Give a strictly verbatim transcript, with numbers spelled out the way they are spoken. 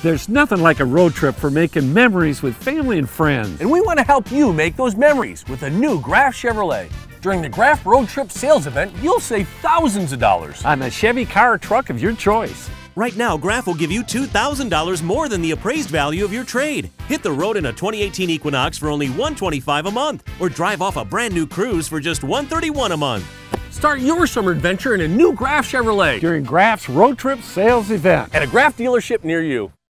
There's nothing like a road trip for making memories with family and friends. And we want to help you make those memories with a new Graf Chevrolet. During the Graf Road Trip Sales Event, you'll save thousands of dollars on a Chevy car or truck of your choice. Right now, Graf will give you two thousand dollars more than the appraised value of your trade. Hit the road in a twenty eighteen Equinox for only one hundred twenty-five dollars a month, or drive off a brand new Cruze for just one hundred thirty-one dollars a month. Start your summer adventure in a new Graf Chevrolet during Graf's Road Trip Sales Event at a Graf dealership near you.